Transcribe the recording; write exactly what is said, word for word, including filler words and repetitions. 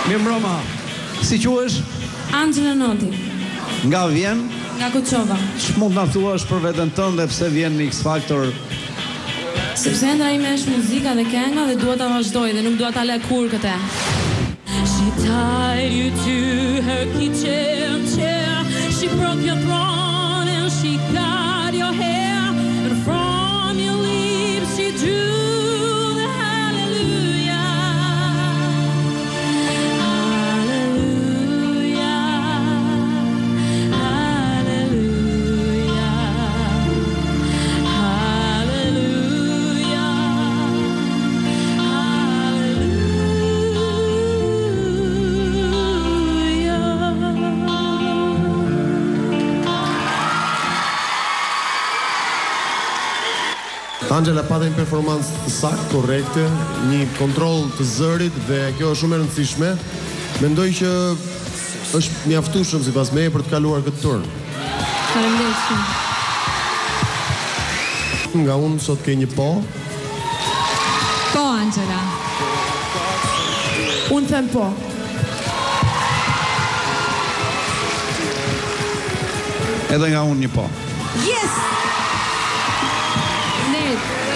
Mirëmbrëma. Si quhesh? Angela Nodi. Nga vjen? Nga Kuçova. Ç'mund na thuash për veten tënde pse vjen në X Factor? Sepse ëndra ime është muzika dhe kënga dhe dua ta vazhdoj dhe nuk dua ta lë kur këtë. She tied you to her kitchen chair. She broke your throne and she cut your hair. And from your lips she drew the hallelujah. Hallelujah. Hallelujah. Hallelujah. Angela pati një performancë të saktë, korrekte, një kontroll të zërit dhe kjo është shumë e rëndësishme. Mendoj që është mjaftueshëm sipas meje për të kaluar këtë turn. Faleminderit shumë. Nga unë sot ke një po. Po, Angela. Unë them po. Edhe nga unë një po. Yes! Faleminderit.